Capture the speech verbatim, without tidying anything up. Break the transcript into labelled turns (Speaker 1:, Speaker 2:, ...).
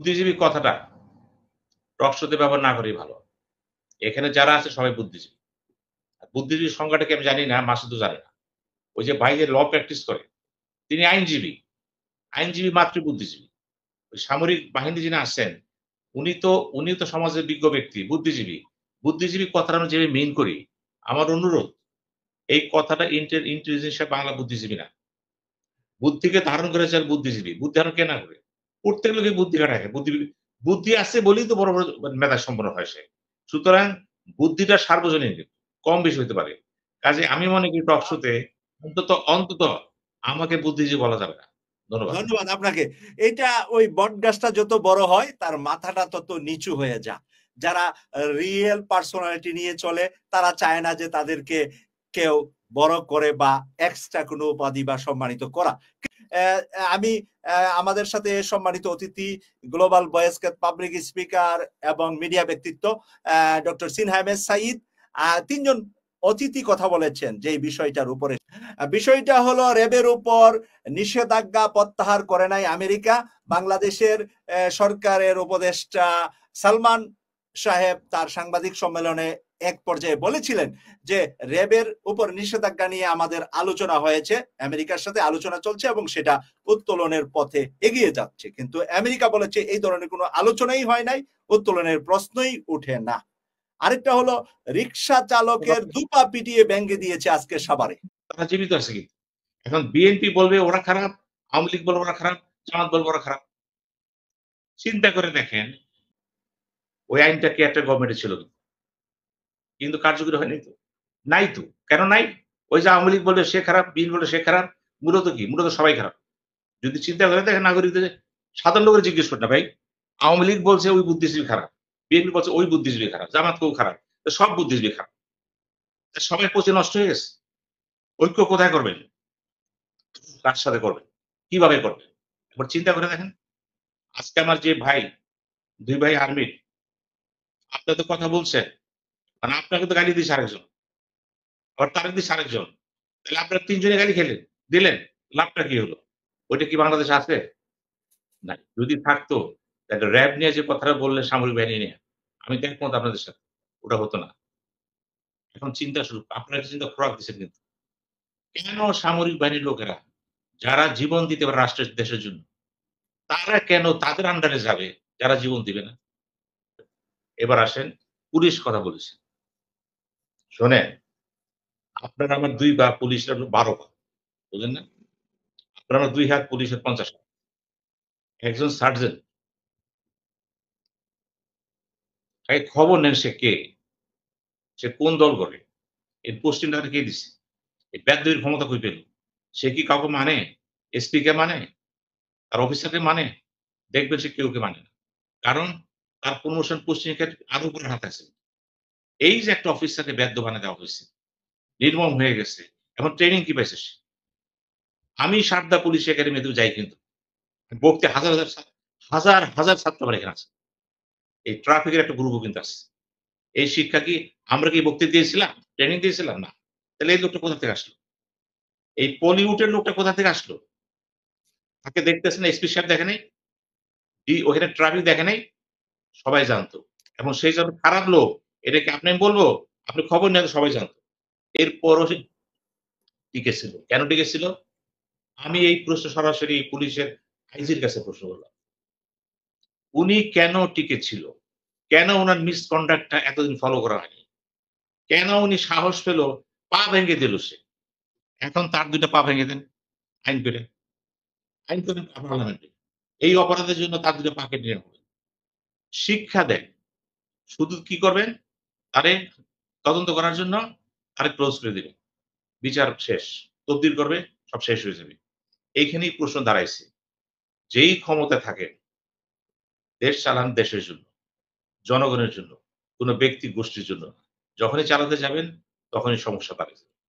Speaker 1: বুদ্ধিজীবী কথাটা টক শোতে ব্যবহার না করেই ভালো। এখানে যারা আছে সবাই বুদ্ধিজীবী। বুদ্ধিজীবীর সংজ্ঞাটা কি আমি জানি না, মাসুদও জানে না। ওই যে ভাই যে ল প্র্যাকটিস করে, তিনি আইনজীবী। আইনজীবী মাত্রই বুদ্ধিজীবী। ওই সামরিক বাহিনী যিনি আছেন, উনি তো উনি তো সমাজের বিজ্ঞ ব্যক্তি, বুদ্ধিজীবী। বুদ্ধিজীবী কথাটা আমি যেভাবে মিন করি, আমার অনুরোধ এই কথাটা ইন্টেল ইন্টেলিজেন্স বাংলা বুদ্ধিজীবী না। বুদ্ধিকে ধারণ করেছে আর বুদ্ধিজীবী। বুদ্ধি ধারণ কে না করে? প্রত্যেক লোকে বুদ্ধি খাটায়। বুদ্ধি বুদ্ধি আছে বলেই তো বড়, বড় মেধা সম্পন্ন হয় সে। সুতরাং বুদ্ধিটা সার্বজনীন, কম বেশি হইতে পারে। কাজেই আমি মনে করি টক শোতে অন্তত, অন্তত আমাকে বুদ্ধিজীবী বলা যাবে না। ধন্যবাদ।
Speaker 2: ধন্যবাদ আপনাকে। এটা ওই বটগাছটা যত বড় হয় তার মাথাটা তত নিচু হয়ে যায়। যারা রিয়েল পার্সোনালিটি নিয়ে চলে তারা চায় না যে তাদেরকে কেউ বড় করে বা এক্সট্রা কোনো উপাধি বা সম্মানিত করা। আমি আমাদের সাথে সম্মানিত অতিথি গ্লোবাল ভয়েস পাবলিক স্পিকার এবং মিডিয়া ব্যক্তিত্ব ডক্টর সিনহা আহমেদ সাঈদ তিনজন অতিথি কথা বলেছেন যে বিষয়টার উপরে। বিষয়টা হলো র্যাবের উপর নিষেধাজ্ঞা প্রত্যাহার করে নাই আমেরিকা। বাংলাদেশের সরকারের উপদেষ্টা সালমান সাহেব তার সাংবাদিক সম্মেলনে এক পর্যায়ে বলেছিলেন যে র্যাবের উপর নিষেধাজ্ঞা নিয়ে আমাদের আলোচনা হয়েছে, আমেরিকার সাথে আলোচনা চলছে এবং সেটা উত্তোলনের পথে এগিয়ে যাচ্ছে। কিন্তু আমেরিকা বলেছে এই ধরনের কোনো আলোচনাই হয় নাই, উত্তোলনের প্রশ্নই উঠে না। আরেকটা হলো রিক্সা চালকের দুপা পিটিয়ে ভেঙে দিয়েছে আজকে সাভারে।
Speaker 1: তারা জীবিত আছে কিন্তু। এখন বিএনপি বলবে ওরা খারাপ, আওয়ামী লীগ বলবে ওরা খারাপ, জামাত বলবে ওরা খারাপ। চিন্তা করে দেখেন, ওই আইনটা কি একটা গভর্নমেন্টে ছিল কিন্তু কার্যকরী হয়নি তো। নাই তো। কেন নাই? ওই যে আওয়ামী লীগ বলবে সে খারাপ, বিএনপি বলবে সে খারাপ। মূলত কি? মূলত সবাই খারাপ। যদি চিন্তা করে দেখেন নাগরিকদের, সাধারণ লোকের জিজ্ঞেস করেন না ভাই। আওয়ামী লীগ বলছে ওই বুদ্ধিজীবী খারাপ। বিএনপি বলছে ওই বুদ্ধিজীবী খারাপ। জামাত কেউ খারাপ। সব বুদ্ধিজীবী খারাপ। সবাই পচে নষ্ট হয়ে গেছে। ঐক্য কোথায় করবেন? কার সাথে করবেন? কিভাবে করবেন? একবার চিন্তা করে দেখেন। আজকে আমার যে ভাই, দুই ভাই আর্মির, আপনার তো কথা বলছেন। মানে আপনাকে তো গালি দিয়েছে আরেকজন। আবার তারেক দিয়েছে আরেকজন। তাহলে আপনারা তিন জনে গালি খেলেন, দিলেন। লাভটা কি হলো? ওইটা কি বাংলাদেশে আছে? নাই। যদি থাকতো তাহলে র‍্যাব নিয়ে যে কথাটা বললেন সামরিক বাহিনী নিয়ে, আমি তো একমত আপনাদের সাথে। ওটা হতো না। এখন চিন্তা শুরু, আপনারা চিন্তা খোরাক দিচ্ছেন কিন্তু। কেন সামরিক বাহিনীর লোকেরা যারা জীবন দিতে পারে রাষ্ট্রের দেশের জন্য, তারা কেন তাদের আন্ডারে যাবে যারা জীবন দিবে না? এবার আসেন, পুলিশ কথা বলেছেন। শোনেন, আপনার আমার দুই পা, পুলিশের বারো পা। বুঝলেন না? আপনার আমার দুই হাত, পুলিশের পঞ্চাশ হাত। একজন সার্জেন্ট, আগে খবর নেন সে কে? সে কোন দল করে? এর পোস্টিংটা তাকে কে দিছে? এই বেদ্যির ক্ষমতা কই পেল? সে কি কাউকে মানে? এসপি কে মানে? তার অফিসারকে মানে? দেখবেন সে কেউ কে মানে না। কারণ তার প্রমোশন পোস্টিং এর ক্ষেত্রে আরো উপরে হাত আছে। এই যে একটা অফিসারকে বেদ্য বানায় দেওয়া হয়েছে। নির্মম হয়ে গেছে। এখন ট্রেনিং কি পাইছে সে? আমি সারদা পুলিশ একাডেমিতেও যাই কিন্তু। বকতে হাজার, হাজার ছা হাজার, হাজার ছাত্র আমার এখানে আছে। এই ট্রাফিকের একটা গ্রুপও কিন্তু আছে। এই শিক্ষা কি আমরা কি বক্তৃতা দিয়েছিলাম? ট্রেনিং দিয়েছিলাম? না। তাহলে এই লোকটা কোথা থেকে আসলো? এই পলিউটের লোকটা কোথা থেকে আসলো? তাকে দেখতেছেন এসপি সাহেব দেখে নাই? ডি ওখানে ট্রাফিক দেখে নাই? সবাই জানতো। এবং সেই জন্য খারাপ লোক, এটা কি আপনি আমি বলব? আপনি খবর নেন সবাই জানতো। এরপরও সে টিকেছিল। কেন টিকেছিল? আমি এই প্রশ্ন সরাসরি পুলিশের আইজির কাছে প্রশ্ন করলাম। উনি কেন টিকেছিল? কেন উনার মিসকন্ডাক্ট টা এতদিন ফলো করা হয়নি? কেন উনি সাহস পেল পা ভেঙে দিল সে? এখন তার দুই টা পা ভেঙে দেন আইন করে। আইন করেন পার্লামেন্টে। এই অপরাধের জন্য তার দুই টা পা কেটে নেওয়া হবে। শিক্ষা দেন। শুধু কি করবেন? তারে তদন্ত করার জন্য তারে ক্লোজ করে দিবেন। বিচার শেষ। তদবির করবে, সব শেষ হয়ে যাবে। এইখানেই প্রশ্ন দাঁড়াইছে। যেই ক্ষমতায় থাকেন, দেশ চালান দেশের জন্য, জনগণের জন্য, কোন ব্যক্তি গোষ্ঠীর জন্য না। যখনই চালাতে যাবেন তখনই সমস্যা বাড়ে যাবে।